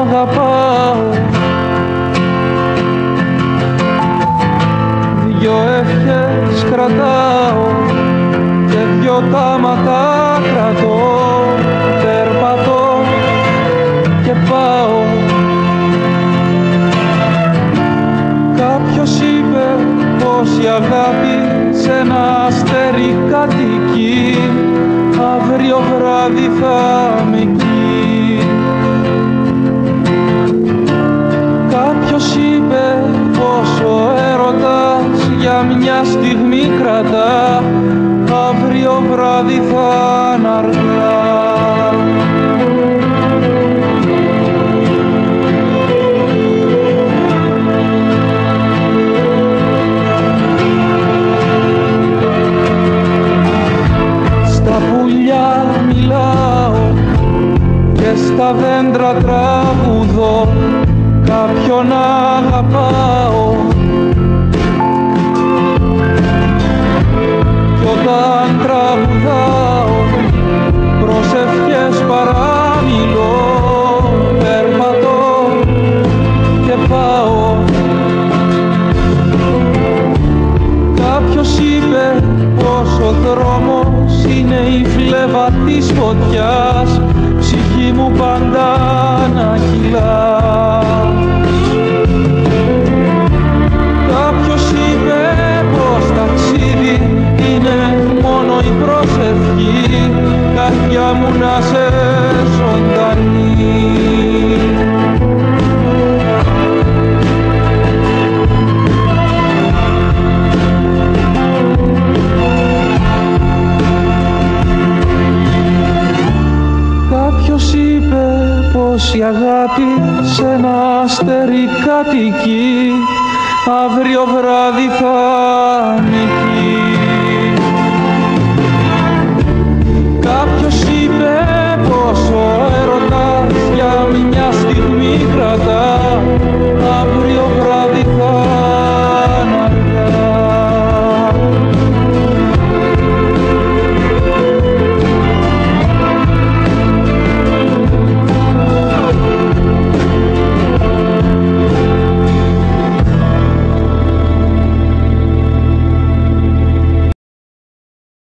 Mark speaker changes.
Speaker 1: αγαπάω. Δυο ευχές κρατάω και δυο τάματα κρατώ. Περπατώ και πάω. Κάποιος είπε πως η αγάπη σε ένα αστέρι κατοικεί. Αύριο βράδυ θα είμαι εκεί. Κάποιος είπε πως ο έρωτας για μια στιγμή κρατά. Αύριο βράδυ θα είναι αργά. Μιλάω και στα δέντρα τραγουδώ. Κάποιον αγαπάω κι όταν τραγουδάω προσευχές παραμιλώ. Περπατώ και πάω. Κάποιος είπε πως ο δρόμος είναι η φλέβα της φωτιάς. Ψυχή μου πάντα να κυλά. Κάποιος είπε πως ταξίδι είναι μόνο η προσευχή. Καρδιά μου να σε ζωντανή. Κάποιος είπε πως η αγάπη σε ένα αστέρι κατοικεί. Αύριο βράδυ θα νικεί. Κάποιος είπε